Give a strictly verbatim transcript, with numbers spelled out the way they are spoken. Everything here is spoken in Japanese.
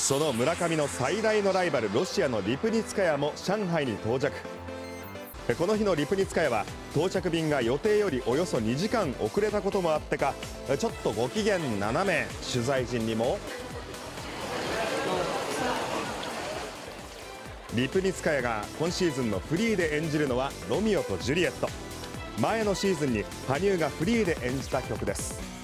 その村上の最大のライバル、ロシアのリプニツカヤも上海に到着。この日のリプニツカヤは到着便が予定よりおよそにじかん遅れたこともあってか、ちょっとご機嫌斜め。取材陣にもリプニツカヤが今シーズンのフリーで演じるのはロミオとジュリエット。前のシーズンに羽生がフリーで演じた曲です。